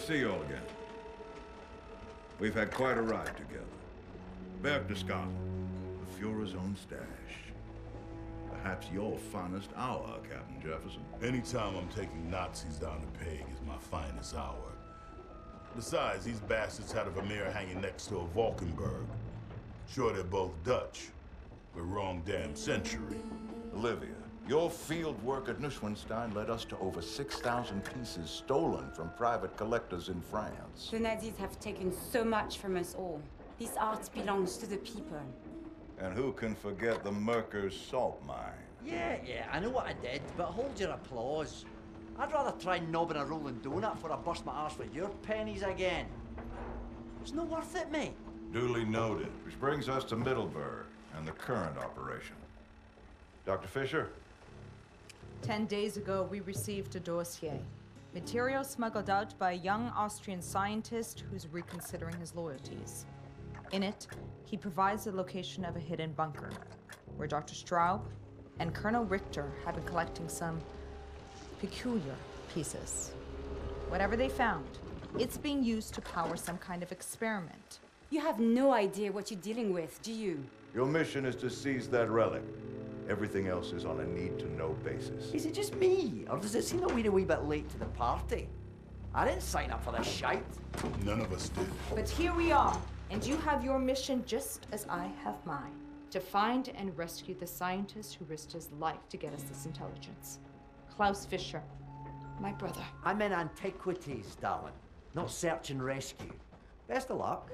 see you all again. We've had quite a ride together. Berchtesgaden, the Fuhrer's own stash. Perhaps your finest hour, Captain Jefferson. Anytime I'm taking Nazis down the peg is my finest hour. Besides, these bastards had a Vermeer hanging next to a Valkenburg. Sure, they're both Dutch, but wrong damn century. Olivia, your field work at Neuschwanstein led us to over 6,000 pieces stolen from private collectors in France. The Nazis have taken so much from us all. This art belongs to the people. And who can forget the Merkers salt mine? Yeah, I know what I did, but hold your applause. I'd rather try knobbing a rolling donut before I bust my arse with your pennies again. It's not worth it, mate. Duly noted. Which brings us to Middleburg and the current operation. Dr. Fisher? 10 days ago, we received a dossier. Material smuggled out by a young Austrian scientist who's reconsidering his loyalties. In it, he provides the location of a hidden bunker, where Dr. Straub and Colonel Richter have been collecting some peculiar pieces. Whatever they found, it's being used to power some kind of experiment. You have no idea what you're dealing with, do you? Your mission is to seize that relic. Everything else is on a need-to-know basis. Is it just me, or does it seem that we're a wee bit late to the party? I didn't sign up for this shite. None of us did. But here we are, and you have your mission just as I have mine. To find and rescue the scientist who risked his life to get us this intelligence. Klaus Fischer, my brother. I'm in antiquities, darling, not search and rescue. Best of luck.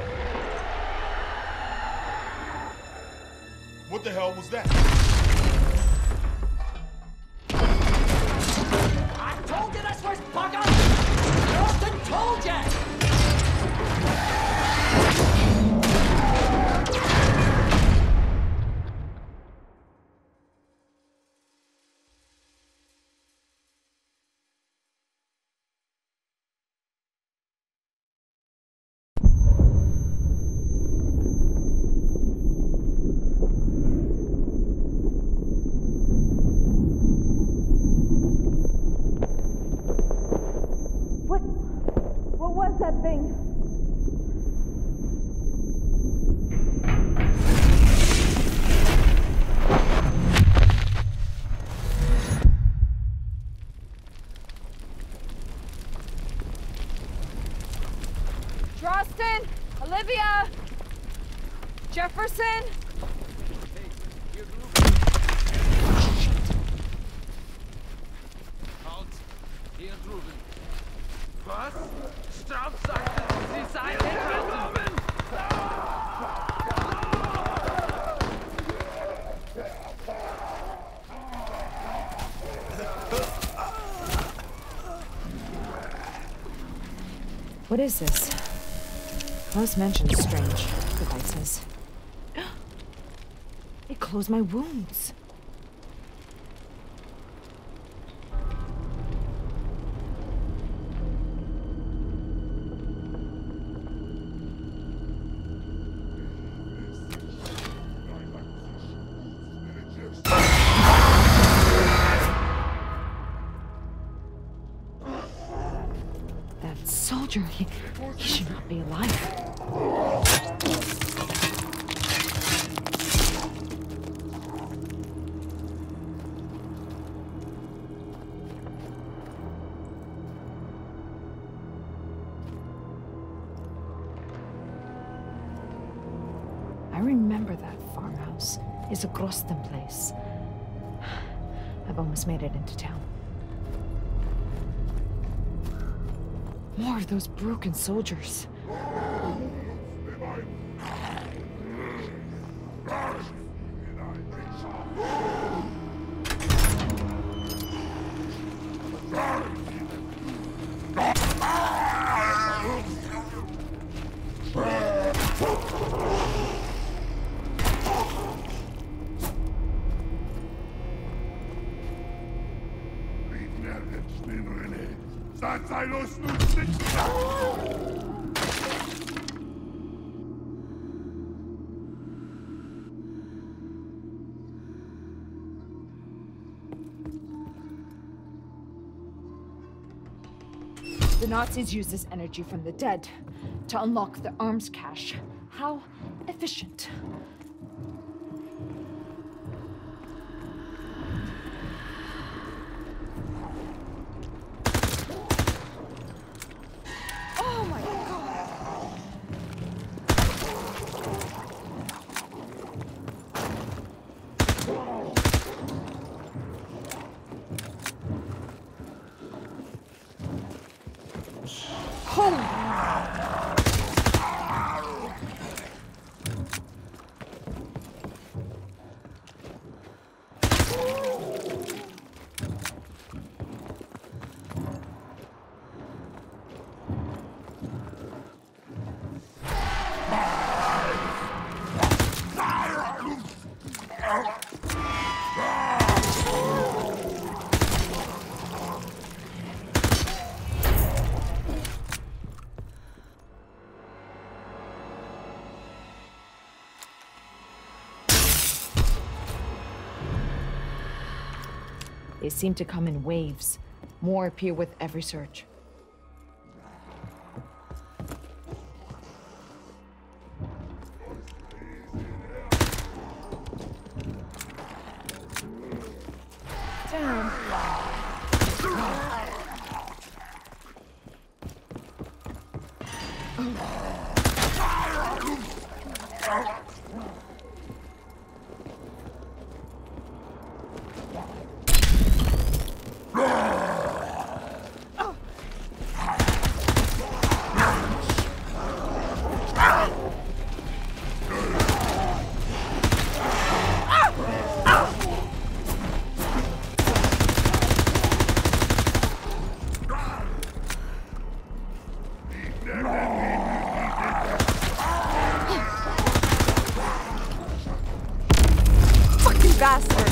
What the hell was that? I told you this was bugger! Austin told you! What was that thing? Charleston, Olivia, Jefferson. Halt! Hier drüben. Was? Straub sagte, Sie seien Hinterkommen! What is this? Close mention is strange, the light says. It closed my wounds. That soldier, he should not be alive. I remember that farmhouse. It's a Grosten place. I've almost made it into town. More of those broken soldiers. The The Nazis use this energy from the dead to unlock the arms cache. How efficient. Oh my god! They seem to come in waves. More appear with every search. Damn. Bastard!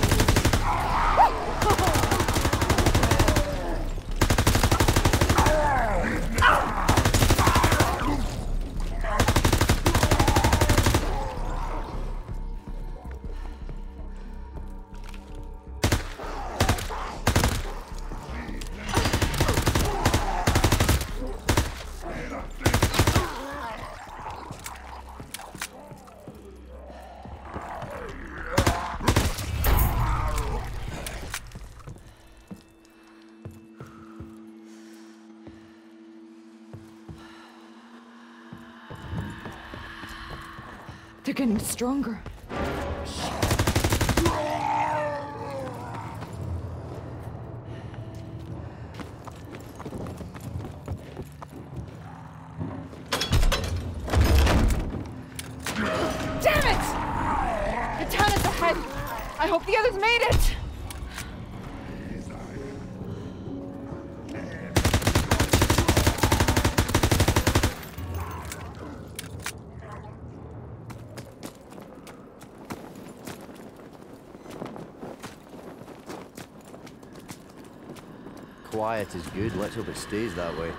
They're getting stronger. Damn it! The town is ahead. I hope the others made it. Quiet is good. Let's hope it stays that way.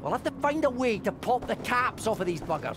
We'll have to find a way to pop the caps off of these buggers.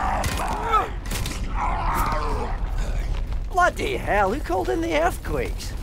Bloody hell, who called in the earthquakes?